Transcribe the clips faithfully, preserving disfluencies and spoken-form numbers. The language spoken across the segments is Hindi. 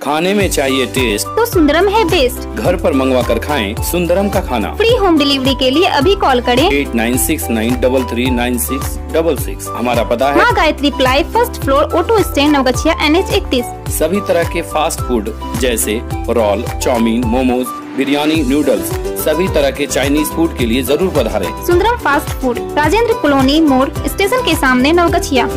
खाने में चाहिए टेस्ट तो सुंदरम है बेस्ट। घर पर मंगवा कर खाएं सुंदरम का खाना। फ्री होम डिलीवरी के लिए अभी कॉल करें at nine six nine double three nine six double six. हमारा पता है Maa Gayatri Ply, first floor, auto stand, Navgachia, N H इकतीस। सभी तरह के फास्ट फूड जैसे roll, chowmein, momos, biryani, noodles, सभी तरह के चाइनीज फूड के लिए जरूर पधारें। Sundaram fast food, Rajendra colony मोड़, स्टेशन के सामने, नवगछिया।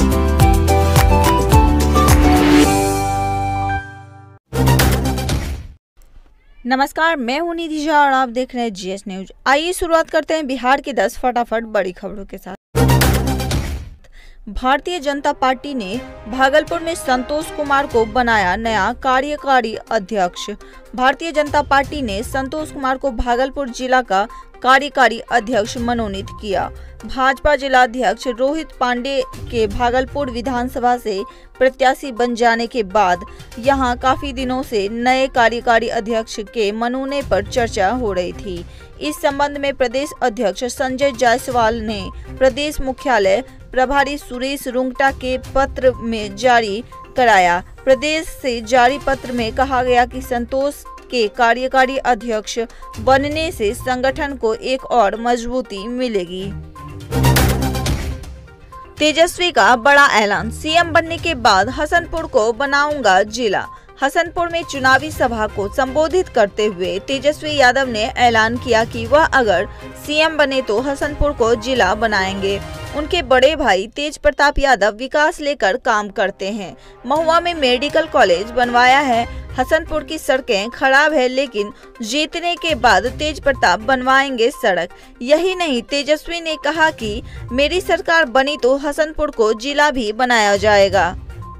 नमस्कार, मैं हूं निधि झा और आप देख रहे हैं जीएस न्यूज। आइए शुरुआत करते हैं बिहार की दस फटाफट बड़ी खबरों के साथ। भारतीय जनता पार्टी ने भागलपुर में संतोष कुमार को बनाया नया कार्यकारी अध्यक्ष। भारतीय जनता पार्टी ने संतोष कुमार को भागलपुर जिला का कार्यकारी अध्यक्ष मनोनीत किया। भाजपा जिला अध्यक्ष रोहित पांडे के भागलपुर विधानसभा से प्रत्याशी बन जाने के बाद यहां काफी दिनों से नए कार्यकारी अध्यक्ष के मनोनयन पर चर्चा हो रही थी। इस संबंध में प्रदेश अध्यक्ष संजय जायसवाल ने प्रदेश मुख्यालय प्रभारी सुरेश रुंगटा के पत्र में जारी कराया। प्रदेश से जारी पत्र में कहा गया कि संतोष के कार्यकारी अध्यक्ष बनने से संगठन को एक और मजबूती मिलेगी। तेजस्वी का बड़ा ऐलान, सीएम बनने के बाद हसनपुर को बनाऊंगा जिला। हसनपुर में चुनावी सभा को संबोधित करते हुए तेजस्वी यादव ने ऐलान किया कि वह अगर सीएम बने तो हसनपुर को जिला बनाएंगे। उनके बड़े भाई तेज प्रताप यादव विकास लेकर काम करते हैं। महुआ में मेडिकल कॉलेज बनवाया है। हसनपुर की सड़कें खराब है, लेकिन जीतने के बाद तेज प्रताप बनवाएंगे सड़क। यही नहीं, तेजस्वी ने कहा कि मेरी सरकार बनी तो हसनपुर को जिला भी बनाया जाएगा।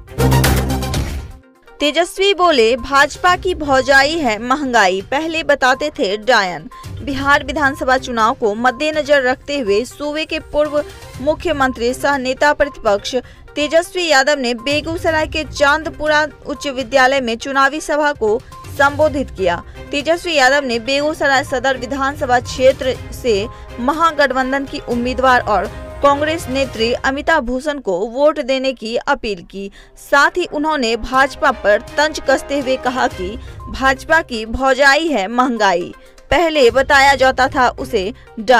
तेजस्वी बोले, भाजपा की भौजाई है महंगाई, पहले बताते थे डायन। बिहार विधानसभा चुनाव को मद्देनजर रखते हुए सूबे के पूर्व मुख्यमंत्री सह नेता प्रतिपक्ष तेजस्वी यादव ने बेगूसराय के चांदपुरा उच्च विद्यालय में चुनावी सभा को संबोधित किया। तेजस्वी यादव ने बेगूसराय सदर विधानसभा क्षेत्र से महागठबंधन की उम्मीदवार और कांग्रेस नेत्री अमिता भूषण को वोट देने की अपील की। साथ ही उन्होंने भाजपा पर तंज कसते हुए कहा कि भाजपा की भौजाई है महंगाई, पहले बताया जाता था उसे डा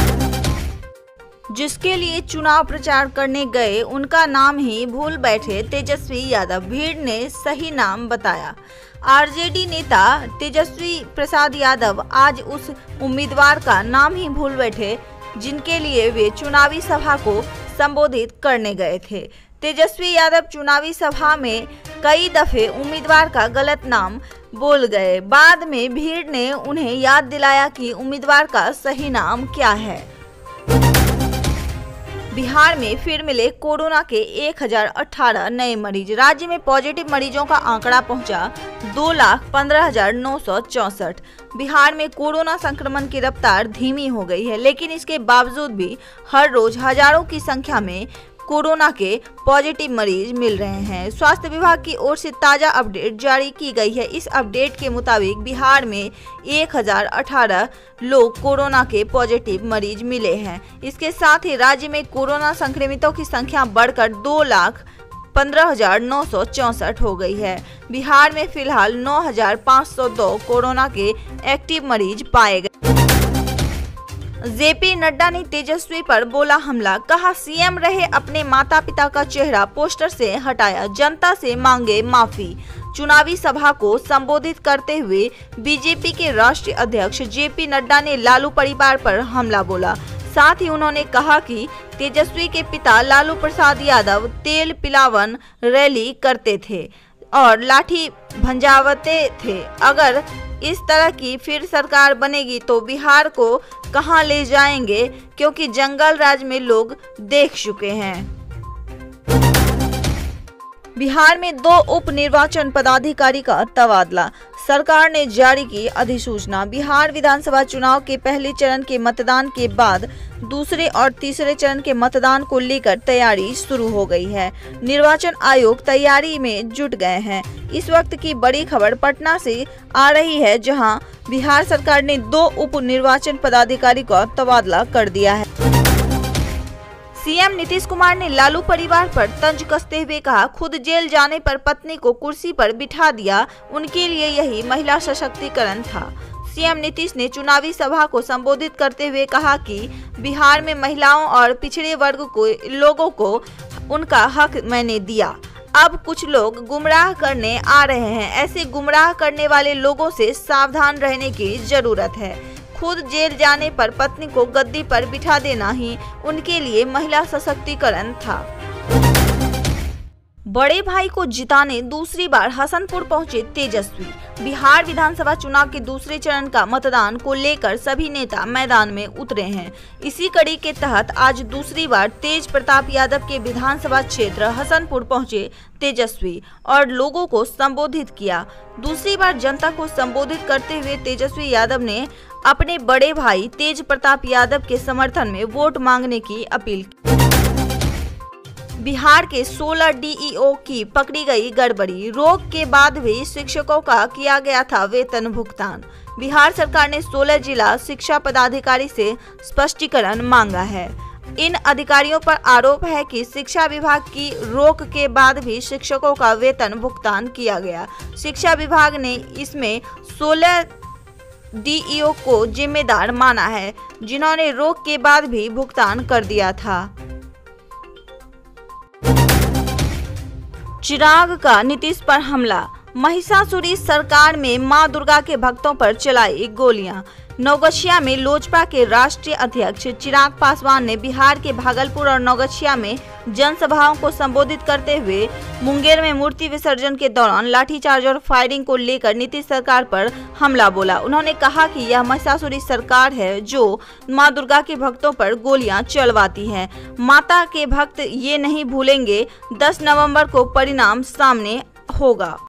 जिसके लिए चुनाव प्रचार करने गए उनका नाम ही भूल बैठे तेजस्वी यादव। भीड़ ने सही नाम बताया। आरजेडी नेता तेजस्वी प्रसाद यादव आज उस उम्मीदवार का नाम ही भूल बैठे जिनके लिए वे चुनावी सभा को संबोधित करने गए थे। तेजस्वी यादव चुनावी सभा में कई दफे उम्मीदवार का गलत नाम बोल गए। बाद में भीड़ ने उन्हें याद दिलाया कि उम्मीदवार का सही नाम क्या है। बिहार में फिर मिले कोरोना के एक हजार अठारह नए मरीज। राज्य में पॉजिटिव मरीजों का आंकड़ा पहुंचा दो लाख पंद्रह हजार नौ सौ चौसठ। बिहार में कोरोना संक्रमण की रफ्तार धीमी हो गई है, लेकिन इसके बावजूद भी हर रोज हजारों की संख्या में कोरोना के पॉजिटिव मरीज मिल रहे हैं। स्वास्थ्य विभाग की ओर से ताजा अपडेट जारी की गई है। इस अपडेट के मुताबिक बिहार में एक हजार अठारह लोग कोरोना के पॉजिटिव मरीज मिले हैं। इसके साथ ही राज्य में कोरोना संक्रमितों की संख्या बढ़कर दो लाख पंद्रह हजार नौ सौ चौसठ हो गई है। बिहार में फिलहाल नौ हजार पाँच सौ दो कोरोना के एक्टिव मरीज पाए गए। जेपी नड्डा ने तेजस्वी पर बोला हमला, कहा सीएम रहे अपने माता पिता का चेहरा पोस्टर से हटाया, जनता से मांगे माफी। चुनावी सभा को संबोधित करते हुए बीजेपी के राष्ट्रीय अध्यक्ष जेपी नड्डा ने लालू परिवार पर हमला बोला। साथ ही उन्होंने कहा कि तेजस्वी के पिता लालू प्रसाद यादव तेल पिलावन रैली करते थे और लाठी भंजावते थे। अगर इस तरह की फिर सरकार बनेगी तो बिहार को कहां ले जाएंगे, क्योंकि जंगल राज में लोग देख चुके हैं। बिहार में दो उप निर्वाचन पदाधिकारी का तबादला। सरकार ने जारी की अधिसूचना। बिहार विधानसभा चुनाव के पहले चरण के मतदान के बाद दूसरे और तीसरे चरण के मतदान को लेकर तैयारी शुरू हो गई है। निर्वाचन आयोग तैयारी में जुट गए हैं। इस वक्त की बड़ी खबर पटना से आ रही है, जहां बिहार सरकार ने दो उप निर्वाचन पदाधिकारी का तबादला कर दिया है। सीएम नीतीश कुमार ने लालू परिवार पर तंज कसते हुए कहा, खुद जेल जाने पर पत्नी को कुर्सी पर बिठा दिया, उनके लिए यही महिला सशक्तिकरण था। सीएम नीतीश ने चुनावी सभा को संबोधित करते हुए कहा कि बिहार में महिलाओं और पिछड़े वर्ग को लोगों को उनका हक मैंने दिया। अब कुछ लोग गुमराह करने आ रहे हैं, ऐसे गुमराह करने वाले लोगों से सावधान रहने की जरूरत है। खुद जेल जाने पर पत्नी को गद्दी पर बिठा देना ही उनके लिए महिला सशक्तिकरण था। बड़े भाई को जिताने दूसरी बार हसनपुर पहुंचे तेजस्वी। बिहार विधानसभा चुनाव के दूसरे चरण का मतदान को लेकर सभी नेता मैदान में उतरे हैं। इसी कड़ी के तहत आज दूसरी बार तेज प्रताप यादव के विधानसभा क्षेत्र हसनपुर पहुंचे तेजस्वी और लोगों को संबोधित किया। दूसरी बार जनता को संबोधित करते हुए तेजस्वी यादव ने अपने बड़े भाई तेज प्रताप यादव के समर्थन में वोट मांगने की अपील की। बिहार के सोलह डीईओ की पकड़ी गई गड़बड़ी, रोक के बाद भी शिक्षकों का किया गया था वेतन भुगतान। बिहार सरकार ने सोलह जिला शिक्षा पदाधिकारी से स्पष्टीकरण मांगा है। इन अधिकारियों पर आरोप है कि शिक्षा विभाग की रोक के बाद भी शिक्षकों का वेतन भुगतान किया गया। शिक्षा विभाग ने इसमें सोलह डीईओ को जिम्मेदार माना है, जिन्होंने रोक के बाद भी भुगतान कर दिया था। चिराग का नीतीश पर हमला, महिषासुरी सरकार में मां दुर्गा के भक्तों पर चलाई गोलियां। नवगछिया में लोजपा के राष्ट्रीय अध्यक्ष चिराग पासवान ने बिहार के भागलपुर और नवगछिया में जनसभाओं को संबोधित करते हुए मुंगेर में मूर्ति विसर्जन के दौरान लाठीचार्ज और फायरिंग को लेकर नीतीश सरकार पर हमला बोला। उन्होंने कहा कि यह महिषासुरी सरकार है जो मां दुर्गा के भक्तों पर गोलियां चलवाती है। माता के भक्त ये नहीं भूलेंगे, दस नवंबर को परिणाम सामने होगा।